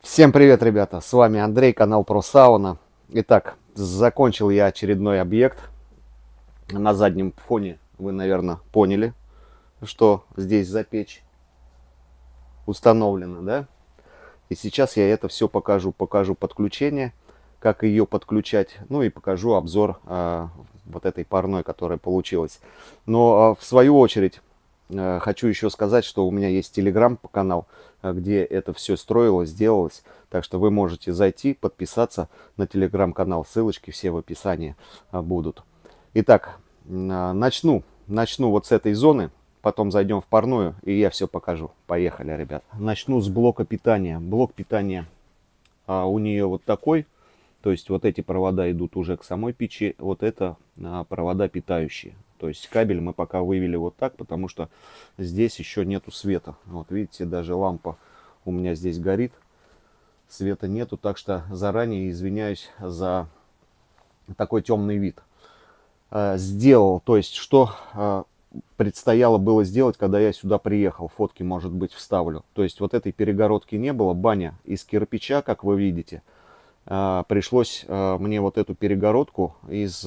Всем привет, ребята! С вами Андрей, канал про сауна. Итак, закончил я очередной объект. На заднем фоне вы, наверное, поняли, что здесь за печь установлена, да? И сейчас я это все покажу. Покажу подключение, как ее подключать, ну и покажу обзор вот этой парной, которая получилась. Но в свою очередь хочу еще сказать, что у меня есть телеграм-канал, где это все строилось, делалось. Так что вы можете зайти, подписаться на телеграм-канал. Ссылочки все в описании будут. Итак, начну вот с этой зоны. Потом зайдем в парную, и я все покажу. Поехали, ребят. Начну с блока питания. Блок питания у нее вот такой. То есть вот эти провода идут уже к самой печи. Вот это провода питающие. То есть кабель мы пока вывели вот так, потому что здесь еще нету света. Вот видите, даже лампа у меня здесь горит. Света нету, так что заранее извиняюсь за такой темный вид. Сделал, то есть что предстояло было сделать, когда я сюда приехал. Фотки, может быть, вставлю. То есть вот этой перегородки не было. Баня из кирпича, как вы видите. Пришлось мне вот эту перегородку из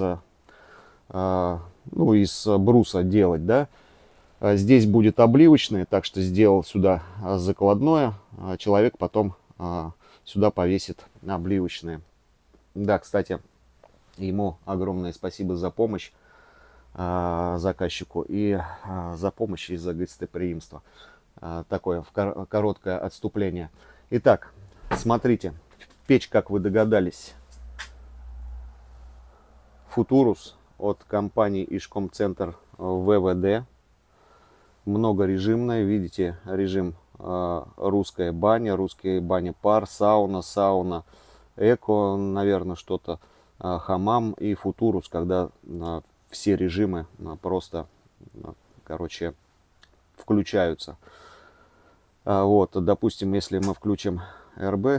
бруса делать, да. Здесь будет обливочное, так что сделал сюда закладное. Человек потом сюда повесит обливочное. Да, кстати, ему огромное спасибо за помощь заказчику и за помощь и за гостеприимство. Такое короткое отступление. Итак, смотрите, печь, как вы догадались, Футурус от компании Ишкомцентр ВВД. Многорежимная, видите, режим русская баня пар, сауна эко, наверное, что-то, хамам и Футурус, когда все режимы просто, короче, включаются. Вот, допустим, если мы включим РБ,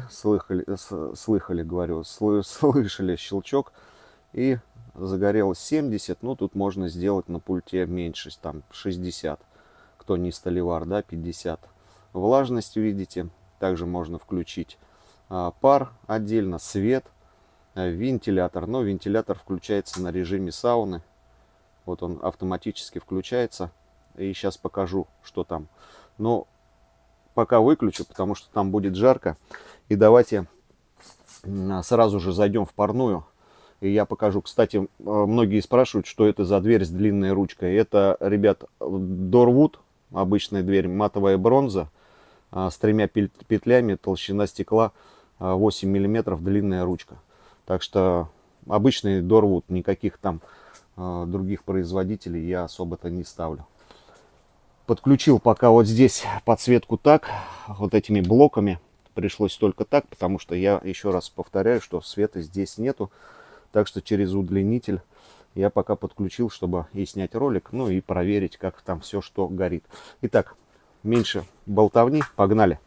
слышали щелчок, и загорелось 70, ну тут можно сделать на пульте меньше, там 60, кто не столевар, да, 50. Влажность видите, также можно включить пар отдельно, свет, вентилятор, но вентилятор включается на режиме сауны. Вот он автоматически включается, и сейчас покажу, что там. Но пока выключу, потому что там будет жарко. И давайте сразу же зайдем в парную, и я покажу. Кстати, многие спрашивают, что это за дверь с длинной ручкой. Это, ребят, Дорвуд, обычная дверь, матовая бронза, с 3 петлями, толщина стекла 8 мм, длинная ручка. Так что обычный Дорвуд, никаких там других производителей я особо-то не ставлю. Подключил пока вот здесь подсветку так, вот этими блоками. Пришлось только так, потому что я еще раз повторяю, что света здесь нету. Так что через удлинитель я пока подключил, чтобы и снять ролик, ну и проверить, как там все, что горит. Итак, меньше болтовни, погнали.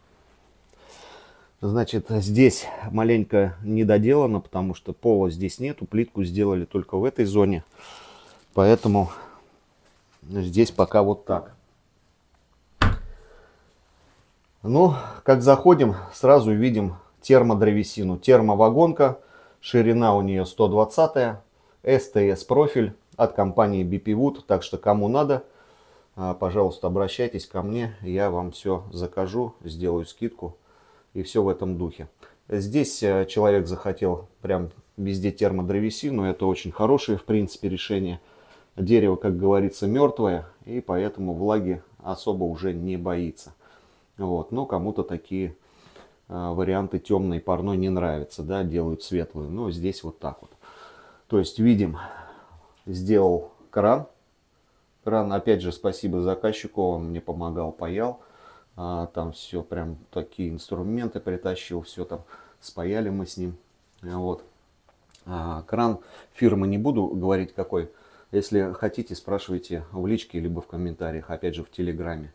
Значит, здесь маленько недоделано, потому что пола здесь нету, плитку сделали только в этой зоне. Поэтому здесь пока вот так. Ну, как заходим, сразу видим термодревесину. Термовагонка, ширина у нее 120, СТС профиль от компании BP Wood. Так что кому надо, пожалуйста, обращайтесь ко мне, я вам все закажу, сделаю скидку и все в этом духе. Здесь человек захотел прям везде термодревесину, это очень хорошее, в принципе, решение. Дерево, как говорится, мертвое, и поэтому влаги особо уже не боится. Вот, но кому-то такие варианты темной парной не нравятся, да, делают светлую. Но здесь вот так вот. То есть видим, сделал кран. Кран, опять же, спасибо заказчику, он мне помогал, паял. Там все прям такие инструменты притащил, все там спаяли мы с ним. Вот. Кран фирмы не буду говорить какой. Если хотите, спрашивайте в личке, либо в комментариях, опять же в телеграме.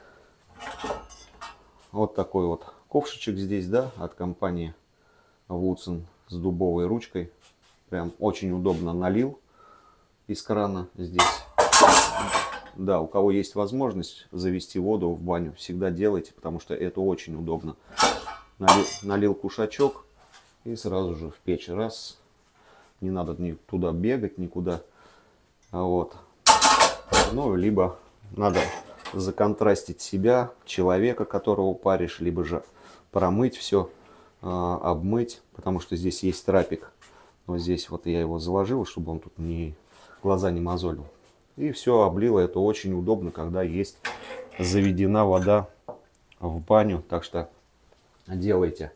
Вот такой вот ковшичек здесь, да, от компании Woodson с дубовой ручкой. Прям очень удобно налил из крана здесь. Да, у кого есть возможность завести воду в баню, всегда делайте, потому что это очень удобно. налил кушачок и сразу же в печь. Раз. Не надо туда бегать никуда. Вот. Ну, либо надо законтрастить себя, человека, которого паришь, либо же промыть все, обмыть, потому что здесь есть трапик. Вот здесь вот я его заложил, чтобы он тут глаза не мозолил. И все облило. Это очень удобно, когда есть заведена вода в баню. Так что делайте.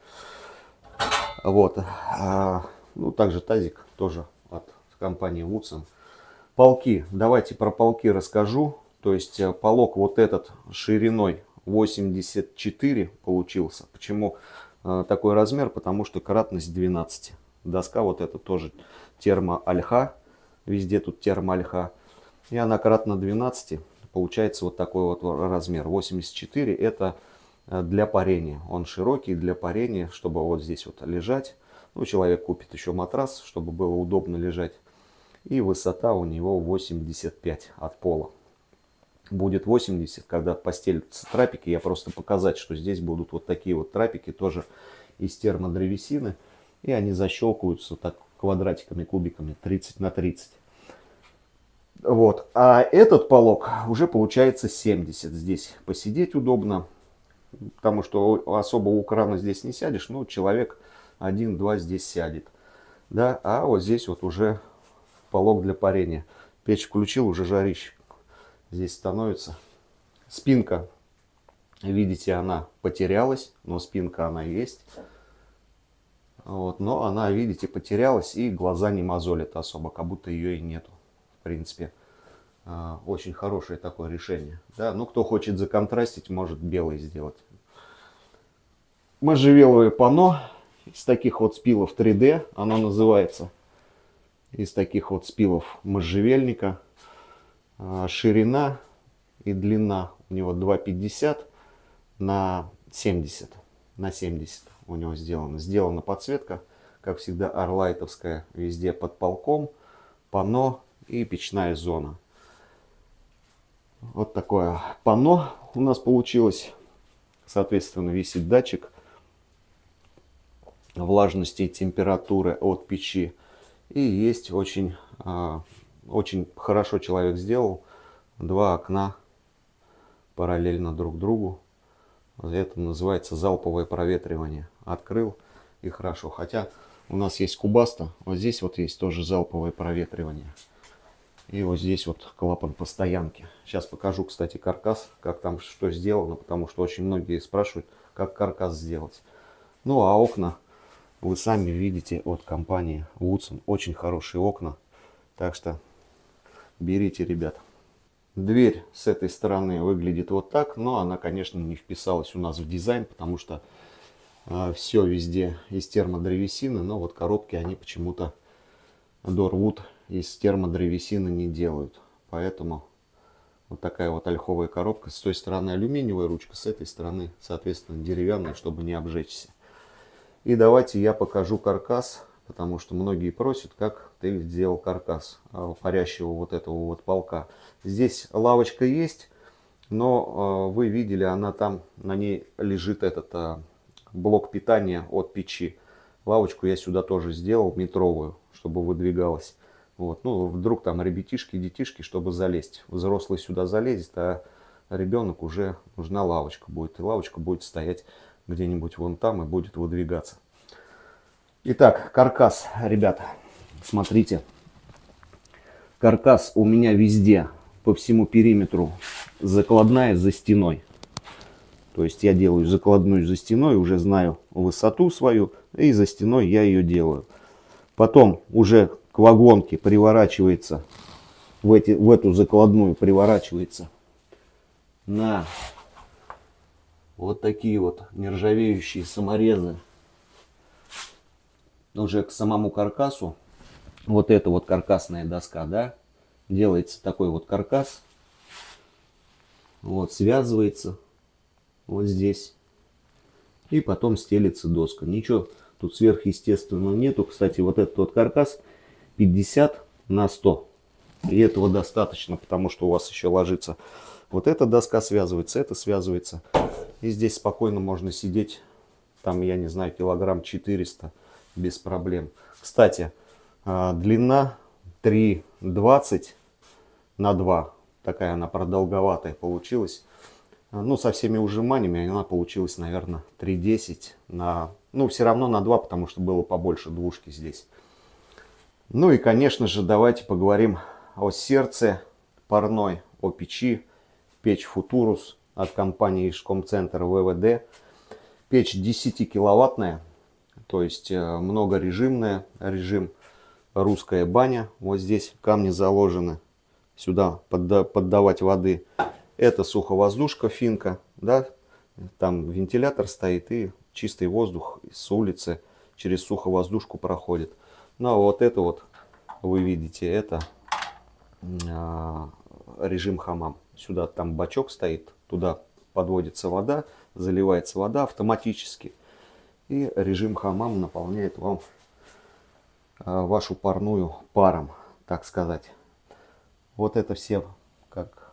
Вот. Ну, также тазик тоже от компании Woodson. Полки. Давайте про полки расскажу. То есть полок вот этот шириной 84 получился. Почему такой размер? Потому что кратность 12. Доска вот эта тоже термоальха. Везде тут термоальха. И она кратно 12. Получается вот такой вот размер. 84 это для парения. Он широкий для парения, чтобы вот здесь вот лежать. Ну, человек купит еще матрас, чтобы было удобно лежать. И высота у него 85 от пола. Будет 80, когда постелятся трапики. Я просто показать, что здесь будут вот такие вот трапики, тоже из термодревесины. И они защелкиваются так квадратиками, кубиками 30 на 30. Вот. А этот полог уже получается 70. Здесь посидеть удобно, потому что особо у крана здесь не сядешь. Ну, человек 1-2 здесь сядет. Да? А вот здесь вот уже полог для парения. Печь включил, уже жарище здесь становится. Спинка, видите, она потерялась, но спинка она есть. Вот, но она, видите, потерялась и глаза не мозолит особо, как будто ее и нету. В принципе, очень хорошее такое решение. Да? Ну, кто хочет законтрастить, может белый сделать. Можжевеловое панно из таких вот спилов 3D, оно называется. Из таких вот спилов можжевельника. Ширина и длина у него 2,50 на 70. На 70 у него сделано. Сделана подсветка, как всегда, орлайтовская, везде под полком, панно и печная зона. Вот такое панно у нас получилось. Соответственно, висит датчик влажности и температуры от печи. И есть очень хорошо человек сделал. Два окна параллельно друг другу. Это называется залповое проветривание. Открыл и хорошо. Хотя у нас есть Кубаста. Вот здесь вот есть тоже залповое проветривание. И вот здесь вот клапан постоянки. Сейчас покажу, кстати, каркас, как там что сделано. Потому что очень многие спрашивают, как каркас сделать. Ну а окна вы сами видите от компании Woodson. Очень хорошие окна. Так что берите, ребят. Дверь с этой стороны выглядит вот так, но она, конечно, не вписалась у нас в дизайн, потому что все везде из термодревесины, но вот коробки они почему-то Dorwood из термодревесины не делают. Поэтому вот такая вот ольховая коробка. С той стороны алюминиевая ручка, с этой стороны, соответственно, деревянная, чтобы не обжечься. И давайте я покажу каркас. Потому что многие просят, как ты сделал каркас парящего вот этого вот полка. Здесь лавочка есть, но вы видели, она там, на ней лежит этот блок питания от печи. Лавочку я сюда тоже сделал, метровую, чтобы выдвигалась. Вот. Ну, вдруг там ребятишки, детишки, чтобы залезть. Взрослый сюда залезет, а ребенок уже нужна лавочка будет. И лавочка будет стоять где-нибудь вон там и будет выдвигаться. Итак, каркас, ребята, смотрите. Каркас у меня везде, по всему периметру, закладная за стеной. То есть я делаю закладную за стеной, уже знаю высоту свою, и за стеной я ее делаю. Потом уже к вагонке приворачивается, в эту закладную приворачивается на вот такие вот нержавеющие саморезы. Уже к самому каркасу, вот эта вот каркасная доска, да, делается такой вот каркас, вот, связывается вот здесь, и потом стелится доска. Ничего тут сверхъестественного нету. Кстати, вот этот вот каркас 50 на 100, и этого достаточно, потому что у вас еще ложится вот эта доска, связывается, это связывается, и здесь спокойно можно сидеть там, я не знаю, килограмм 400 без проблем. Кстати, длина 3,20 на 2. Такая она продолговатая получилась. Ну, со всеми ужиманиями она получилась, наверное, 3,10 на... Ну, все равно на 2, потому что было побольше двушки здесь. Ну и, конечно же, давайте поговорим о сердце парной, о печи. Печь Futurus от компании Ижкомцентр ВВД. Печь 10-киловаттная, то есть многорежимная. Режим русская баня. Вот здесь камни заложены. Сюда поддавать воды. Это суховоздушка финка, да, там вентилятор стоит и чистый воздух с улицы через суховоздушку проходит. Ну а вот это вот, вы видите, это режим хамам. Сюда там бачок стоит, туда подводится вода, заливается вода автоматически. И режим хамам наполняет вам вашу парную паром, так сказать. Вот это все, как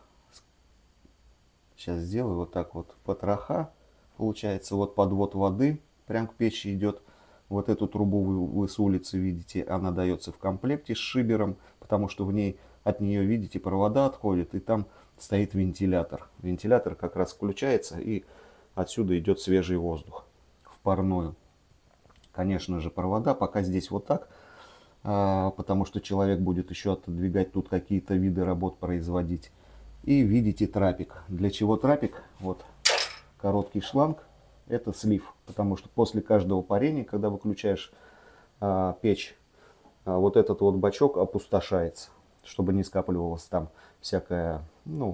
сейчас сделаю, вот так вот потроха. Получается вот подвод воды прям к печи идет. Вот эту трубу вы с улицы видите, она дается в комплекте с шибером, потому что в ней от нее, видите, провода отходят, и там стоит вентилятор. Вентилятор как раз включается, и отсюда идет свежий воздух в парную. Конечно же, провода пока здесь вот так, потому что человек будет еще отодвигать тут какие-то виды работ производить. И видите трапик. Для чего трапик? Вот короткий шланг. Это слив, потому что после каждого парения, когда выключаешь печь, вот этот вот бачок опустошается, чтобы не скапливалось там всякая, ну,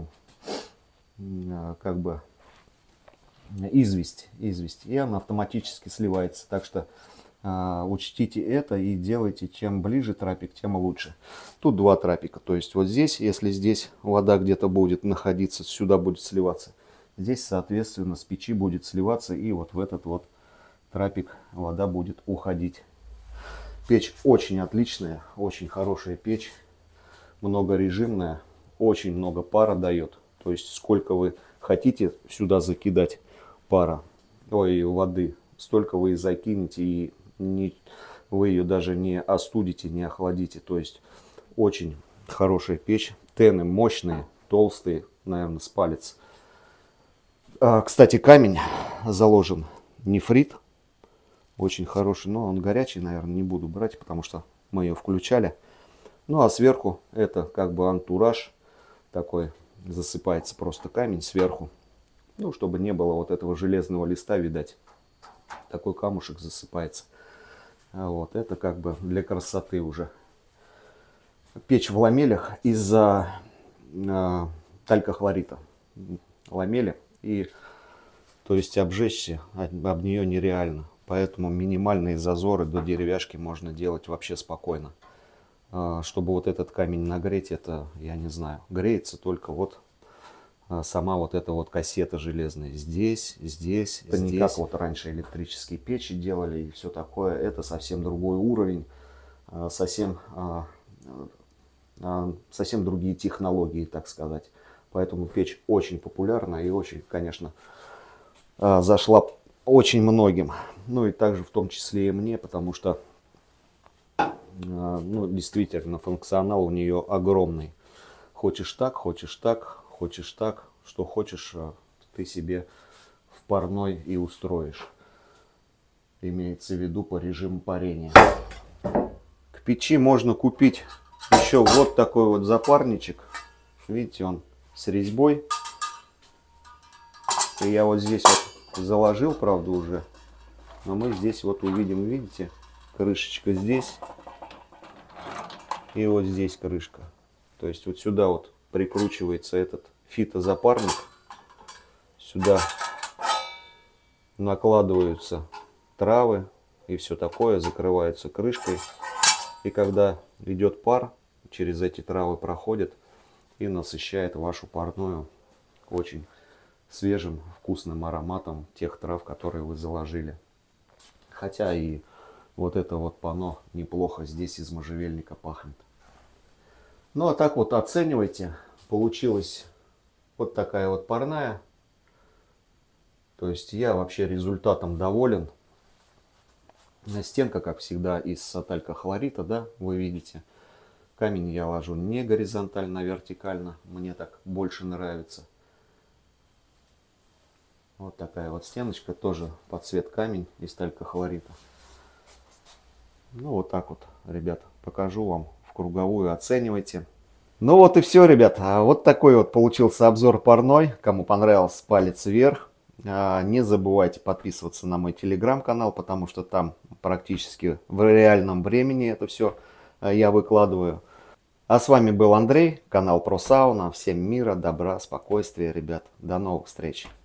как бы известь, и она автоматически сливается. Так что учтите это и делайте, чем ближе трапик, тем лучше. Тут два трапика, то есть вот здесь, если здесь вода где-то будет находиться, сюда будет сливаться. Здесь, соответственно, с печи будет сливаться, и вот в этот вот трапик вода будет уходить. Печь очень отличная, очень хорошая печь, многорежимная, очень много пара дает. То есть сколько вы хотите сюда закидать пара, воды, столько вы и закинете, и вы ее даже не остудите, не охладите. То есть очень хорошая печь. Тены мощные, толстые, наверное, с палец. Кстати, камень заложен нефрит. Очень хороший, но он горячий, наверное, не буду брать, потому что мы ее включали. Ну а сверху это как бы антураж такой. Засыпается просто камень сверху. Ну, чтобы не было вот этого железного листа, видать. Такой камушек засыпается. Вот, это как бы для красоты уже. Печь в ламелях из-за талькохлорита. Ламели. И, то есть, обжечься об нее нереально. Поэтому минимальные зазоры до деревяшки можно делать вообще спокойно. Чтобы вот этот камень нагреть, это, я не знаю, греется только вот сама вот эта вот кассета железная. Здесь. Это не как вот раньше электрические печи делали и все такое. Это совсем другой уровень, совсем другие технологии, так сказать. Поэтому печь очень популярна и очень, конечно, зашла очень многим. Ну и также в том числе и мне, потому что, ну, действительно, функционал у нее огромный. Хочешь так, хочешь так, хочешь так, что хочешь, ты себе в парной и устроишь. Имеется в виду по режиму парения. К печи можно купить еще вот такой вот запарничек. Видите, он с резьбой. И я вот здесь вот заложил, правда, уже. Но мы здесь вот увидим, видите, крышечка здесь. И вот здесь крышка. То есть вот сюда вот прикручивается этот фитозапарник. Сюда накладываются травы и все такое, закрываются крышкой. И когда идет пар, через эти травы проходит и насыщает вашу парную очень свежим вкусным ароматом тех трав, которые вы заложили. Хотя и вот это вот панно неплохо здесь из можжевельника пахнет. Ну а так вот оценивайте. Получилась вот такая вот парная. То есть я вообще результатом доволен. Стенка, как всегда, из талько-хлорита, да, вы видите. Камень я ложу не горизонтально, а вертикально. Мне так больше нравится. Вот такая вот стеночка, тоже под цвет камень из талько-хлорита. Ну вот так вот, ребят, покажу вам в круговую, оценивайте. Ну вот и все, ребят. Вот такой вот получился обзор парной. Кому понравился, палец вверх. Не забывайте подписываться на мой телеграм-канал, потому что там практически в реальном времени это все я выкладываю. А с вами был Андрей, канал про сауна. Всем мира, добра, спокойствия, ребят. До новых встреч.